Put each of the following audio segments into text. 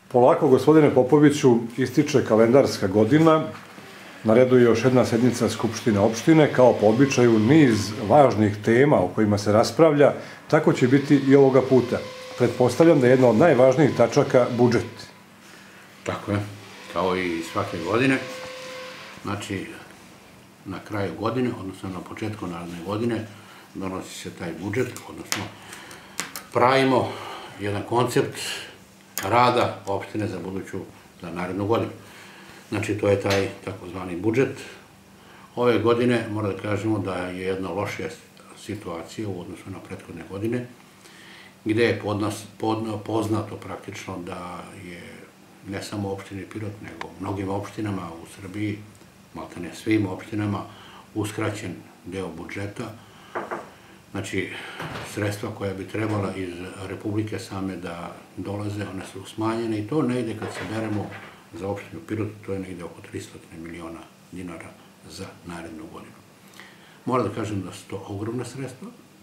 Polako, gospodine Popoviću, ističe kalendarska godina. Na redu je još jedna sednica Skupštine opštine. Kao po običaju, niz važnih tema o kojima se raspravlja. Tako će biti i ovoga puta. Pretpostavljam da je jedna od najvažnijih tačaka budžet. Tako je, kao i svake godine. Znači, na kraju godine, odnosno na početku naredne godine, donosi se taj budžet, odnosno pravimo jedan koncept rada opštine za narednu godinu. Znači, to je taj takozvani budžet. Ove godine, moram da kažemo da je jedna lošija situacija u odnosu na prethodne godine, gde je poznato praktično da je ne samo opštini Pirot, nego mnogim opštinama u Srbiji, maltene svim opštinama, uskraćen deo budžeta. Znači, sredstva koja bi trebala iz Republike same da dolaze, one su smanjene i to negde, kad se beremo za opštinu Pirot, to je negde oko 300 miliona dinara za narednu godinu. Moram da kažem da su to ogromna sredstva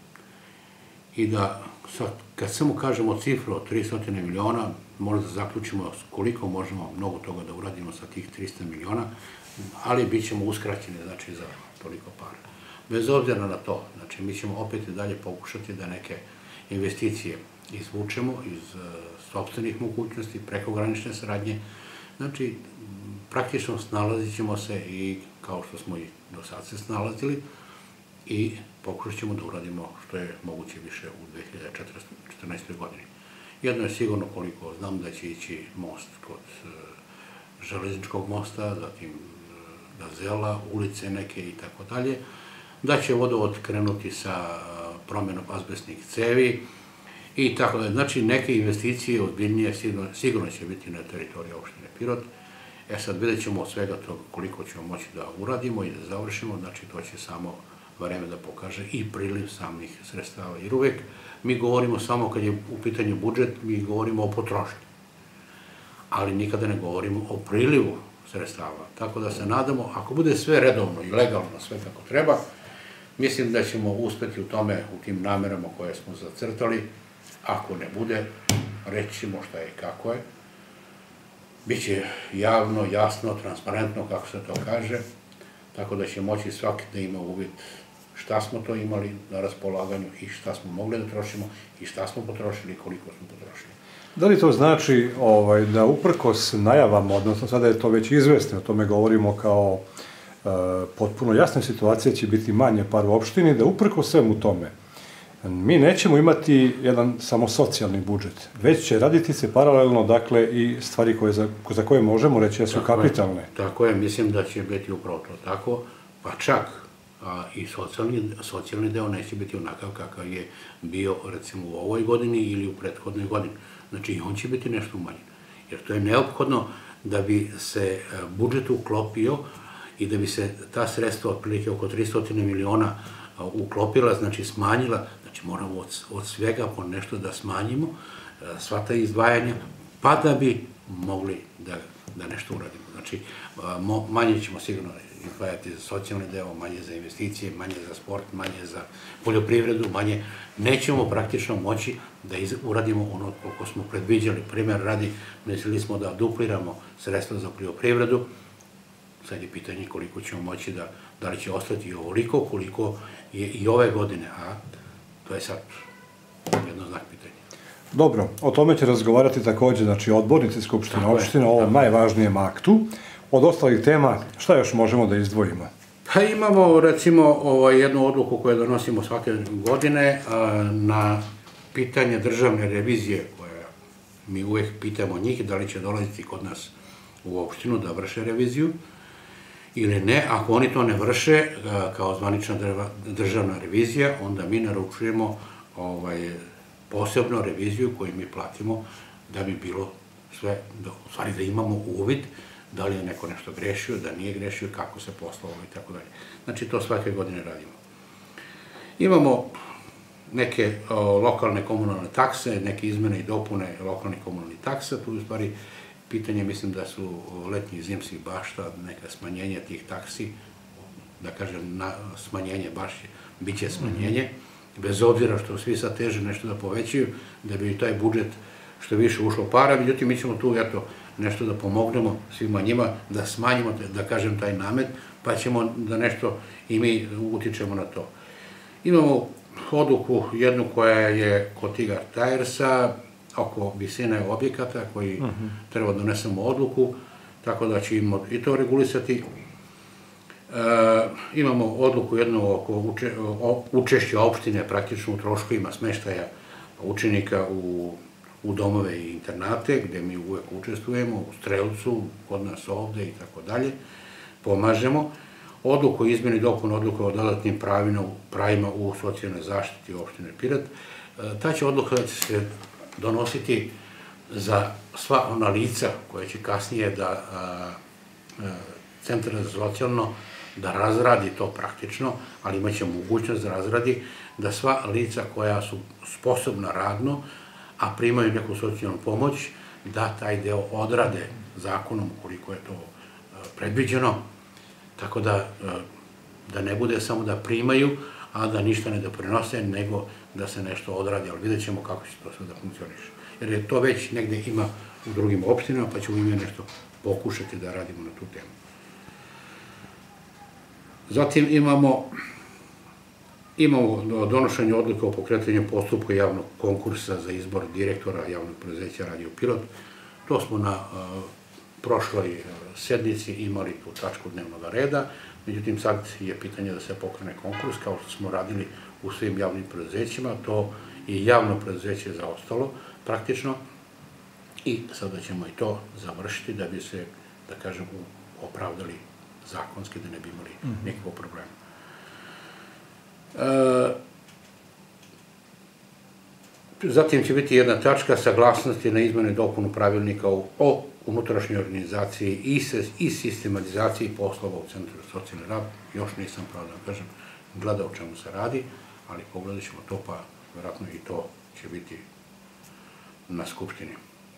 i da sad, kad samo kažemo cifru od 300 miliona, možda da zaključimo koliko možemo mnogo toga da uradimo sa tih 300 miliona, ali bit ćemo uskraćeni, znači, za toliko para. Bez obzira na to, znači, mi ćemo opet i dalje pokušati da neke investicije izvučemo iz sopstvenih mogućnosti, prekogranične saradnje. Znači, praktično snalazit ćemo se i kao što smo i do sad se snalazili i pokušat ćemo da uradimo što je moguće više u 2014. godini. Jedno je sigurno, koliko znam, da će ići most kod železničkog mosta, zatim Gazela, ulice neke i tako dalje, da će vodovod krenuti sa promenom azbestnih cevi i tako dalje. Znači, neke investicije ozbiljnije sigurno će biti na teritoriji opštine Pirot. Sad vidjet ćemo od svega toga koliko ćemo moći da uradimo i da završimo, znači to će samo vreme da pokaže i priliv samih sredstava. Jer uvek mi govorimo samo kad je u pitanju budžet, mi govorimo o potrošnji, ali nikada ne govorimo o prilivu sredstava. Tako da se nadamo, ako bude sve redovno i legalno, sve kako treba, mislim da ćemo uspeti u tome, u tim namerama koje smo zacrtali. Ako ne bude, reći ćemo šta je i kako je. Biće javno, jasno, transparentno, kako se to kaže, tako da će moći svaki da ima uvid šta smo to imali na raspolaganju i šta smo mogli da trošimo i šta smo potrošili i koliko smo potrošili. Da li to znači da uprkos najavama, odnosno sada je to već izvesno, o tome govorimo kao potpuno jasna situacija, će biti manje par u opštini, da uprkos svemu tome mi nećemo imati jedan samo socijalni budžet, već će raditi se paralelno, dakle, i stvari za koje možemo reći da su kapitalne. Tako je, mislim da će biti upravo to tako, pa čak i socijalni deo neće biti onakav kakav je bio, recimo, u ovoj godini ili u prethodnoj godini. Znači, i on će biti nešto umanjen, jer to je neophodno da bi se budžet uklopio i da bi se ta sredstva, otprilike oko 300 miliona, uklopila, znači smanjila. Znači, moramo od svega po nešto da smanjimo sva ta izdvajanja, pa da bi mogli da nešto uradimo. Znači, manje ćemo sigurno izdvajati za socijalni deo, manje za investicije, manje za sport, manje za poljoprivredu, manje. Nećemo praktično moći da uradimo ono koliko smo predviđali. Primer radi, mislili smo da dupliramo sredstva za poljoprivredu. Sad je pitanje koliko ćemo moći da li će ostati ovoliko, koliko je i ove godine, a to je sad jedno znak pitanja. Dobro, o tome će razgovarati takođe, znači, odbornici Skupštine opštine o ovom najvažnijem aktu. Od ostalih tema, šta još možemo da izdvojimo? Pa imamo, recimo, jednu odluku koju donosimo svake godine na pitanje državne revizije, koje mi uvek pitamo njih, da li će dolaziti kod nas u opštinu da vrše reviziju ili ne. Ako oni to ne vrše kao zvanična državna revizija, onda mi naručujemo posebnu reviziju koju mi platimo da bi bilo sve, u stvari da imamo uvid da li je neko nešto grešio, da nije grešio, kako se poslovalo i tako dalje. Znači, to svake godine radimo. Imamo neke lokalne komunalne takse, neke izmene i dopune lokalnih komunalnih taksa. Tu je u stvari pitanje, mislim da su letnjih zimskih bašta, neka smanjenja tih taksi, da kažem, smanjenje baš biće smanjenje, bez obzira što svi sad teže nešto da povećaju, da bi taj budžet što je više ušlo para, međutim mi ćemo tu nešto da pomognemo svima njima, da smanjimo, da kažem, taj namet, pa ćemo da nešto i mi utičemo na to. Imamo odluku jednu koja je kod Tigar Tiresa oko visine objekata koji treba da donesemo odluku, tako da ćemo i to regulisati. Imamo odluku jednu oko učešća opštine praktično u troškovima smeštaja učenika u domove i internate, gde mi uvek učestvujemo, u Strelcu, kod nas ovde i tako dalje, pomažemo. Odluku o izmeni dopuna odluka o dodatnim pravima u socijalnoj zaštiti opštine Pirot. Ta će odluka se donositi za sva ona lica koja će kasnije da Centar za socijalno da razradi to praktično, ali imaće mogućnost da razradi da sva lica koja su sposobna radno, a primaju neku socijalnu pomoć, da taj deo odrade zakonom koliko je to predviđeno, tako da ne bude samo da primaju, a da ništa ne doprinose, nego da se nešto odradi, ali vidjet ćemo kako će to sve da funkcioniše. Jer je to već negde ima u drugim opštinama, pa ćemo mi nešto pokušati da radimo na tu temu. Zatim imamo donošenje odluke o pokretanju postupka javnog konkursa za izbor direktora javnog preduzeća Radio Pirot. To smo na prošloj sednici imali tu tačku dnevnog reda, međutim sad je pitanje da se pokrene konkurs, kao što smo radili u svim javnim preduzećima, to je javno preduzeće zaostalo praktično i sada ćemo i to završiti da bi se, da kažem, opravdali zakonski, da ne bi imali nikakvog problema. Zatim će biti jedna tačka saglasnosti na izmene i dopunu pravilnika o unutrašnjoj organizaciji i sistematizaciji poslova u Centru za socijalni rad. Još nisam, pravo da kažem, gledao o čemu se radi, ali pogledat ćemo to, pa vjerojatno i to će biti na Skupštini.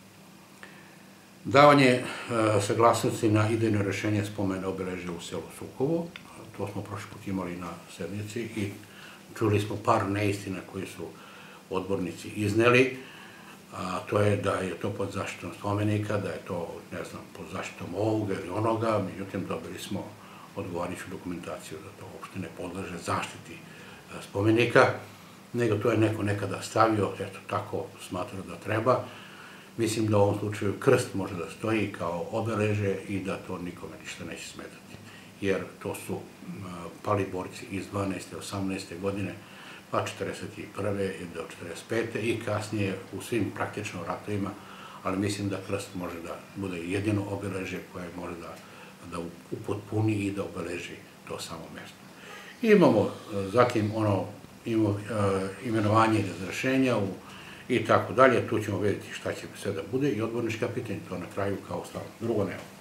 Davanje saglasnosti na idejno rešenje spomene obeležja u selu Sukovo. To smo prošli put imali na sednici i čuli smo par neistina koje su odbornici izneli. To je da je to pod zaštitom spomenika, da je to, ne znam, pod zaštitom ovoga ili onoga, međutim dobili smo odgovarajuću dokumentaciju da to uopšte ne podleže zaštiti spomenika, nego to je neko nekada stavio, eto tako smatra da treba. Mislim da u ovom slučaju krst može da stoji kao obeleže i da to nikome ništa neće smetati. Jer to su pali borci iz 12. 18. godine, pa 41. do 45. i kasnije u svim praktično ratovima, ali mislim da krst može da bude jedino obeleže koje može da upotpuni i da obeleži to samo mesto. Imamo zatim imenovanje i razrešenja i tako dalje, tu ćemo vidjeti šta će sve da bude i odbornička pitanja, to na kraju kao stavno. Drugo nema.